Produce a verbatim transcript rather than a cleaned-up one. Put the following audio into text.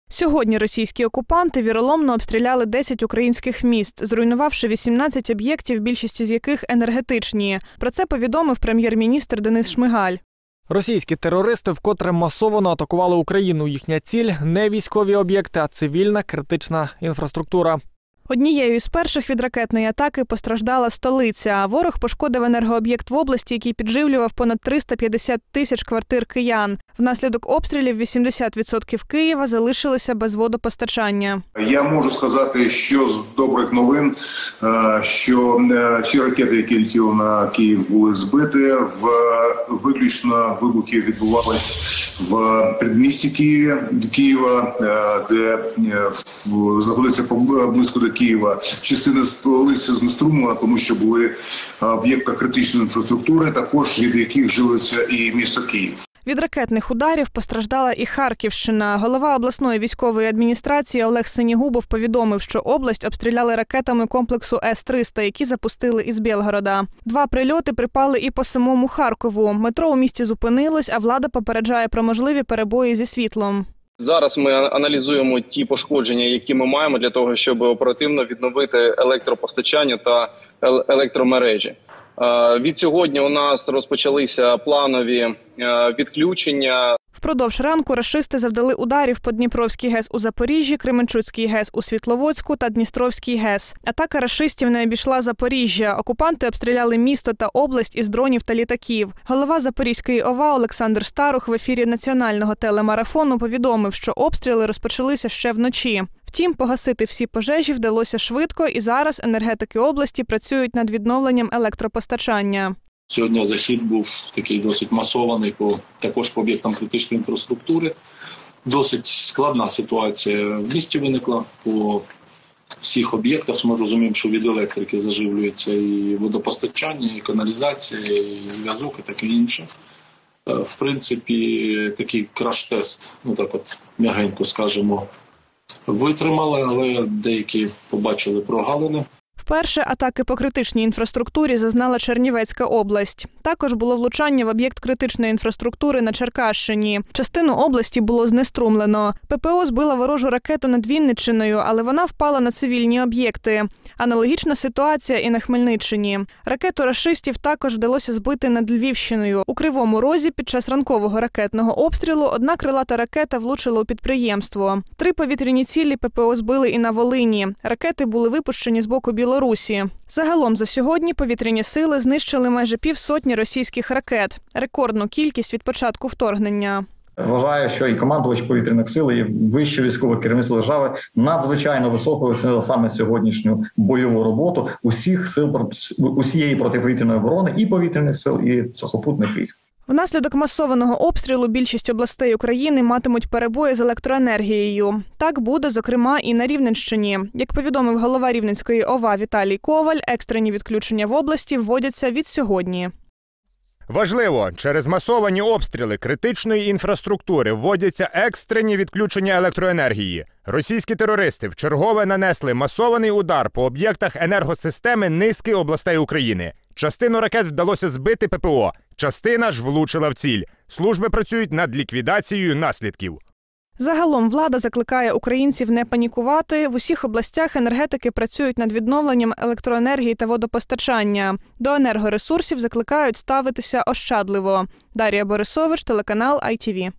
Сьогодні російські окупанти віроломно обстріляли десять українських міст, зруйнувавши вісімнадцять об'єктів, більшість з яких енергетичні. Про це повідомив прем'єр-міністр Денис Шмигаль. Російські терористи вкотре масово атакували Україну. Їхня ціль – не військові об'єкти, а цивільна критична інфраструктура. Однією із перших від ракетної атаки постраждала столиця. Ворог пошкодив енергооб'єкт в області, який підживлював понад триста п'ятдесят тисяч квартир киян. Внаслідок обстрілів вісімдесят відсотків Києва залишилися без водопостачання. Я можу сказати, що з добрих новин, що всі ракети, які летіли на Київ, були збиті. В виключно вибухи відбувались в передмісті Києва, де знаходиться близько до Києва. Частина столиці знеструмлена, тому що були об'єкти критичної інфраструктури, також від яких живиться і місто Київ. Від ракетних ударів постраждала і Харківщина. Голова обласної військової адміністрації Олег Синігубов повідомив, що область обстріляли ракетами комплексу С триста, які запустили із Білгорода. Два прильоти припали і по самому Харкову. Метро у місті зупинилось, а влада попереджає про можливі перебої зі світлом. Зараз ми аналізуємо ті пошкодження, які ми маємо для того, щоб оперативно відновити електропостачання та електромережі. Від сьогодні у нас розпочалися планові відключення. Впродовж ранку рашисти завдали ударів по Дніпровській ГЕС у Запоріжжі, Кременчуцькій ГЕС у Світловодську та Дністровській ГЕС. Атака рашистів не обійшла Запоріжжя. Окупанти обстріляли місто та область із дронів та літаків. Голова Запорізької ОВА Олександр Старух в ефірі національного телемарафону повідомив, що обстріли розпочалися ще вночі. Втім, погасити всі пожежі вдалося швидко, і зараз енергетики області працюють над відновленням електропостачання. Сьогодні захід був такий досить масований, по, також по об'єктам критичної інфраструктури. Досить складна ситуація в місті виникла по всіх об'єктах. Ми розуміємо, що від електрики заживлюється і водопостачання, і каналізація, і зв'язок, і таке інше. В принципі, такий краш-тест, ну так от м'ягенько скажемо, витримали, але деякі побачили прогалини. Вперше атаки по критичній інфраструктурі зазнала Чернівецька область. Також було влучання в об'єкт критичної інфраструктури на Черкащині. Частину області було знеструмлено. ППО збила ворожу ракету над Вінниччиною, але вона впала на цивільні об'єкти. Аналогічна ситуація і на Хмельниччині. Ракету рашистів також вдалося збити над Львівщиною. У Кривому Розі під час ранкового ракетного обстрілу одна крилата ракета влучила у підприємство. Три повітряні цілі ППО збили і на Волині. Ракети були випущені з боку Білорусі. Загалом за сьогодні повітряні сили знищили майже півсотні російських ракет. Рекордну кількість від початку вторгнення. Вважаю, що і командувач повітряних сил, і вище військове керівництво держави надзвичайно високо оцінили саме сьогоднішню бойову роботу усіх сил, усієї протиповітряної оборони, і повітряних сил, і сухопутних військ. Внаслідок масованого обстрілу більшість областей України матимуть перебої з електроенергією. Так буде, зокрема, і на Рівненщині. Як повідомив голова Рівненської ОВА Віталій Коваль, екстрені відключення в області вводяться від сьогодні. Важливо, через масовані обстріли критичної інфраструктури вводяться екстрені відключення електроенергії. Російські терористи вчергове нанесли масований удар по об'єктах енергосистеми низки областей України. Частину ракет вдалося збити ППО, частина ж влучила в ціль. Служби працюють над ліквідацією наслідків. Загалом влада закликає українців не панікувати. В усіх областях енергетики працюють над відновленням електроенергії та водопостачання. До енергоресурсів закликають ставитися ощадливо. Дар'я Борисович, телеканал ай ті ві.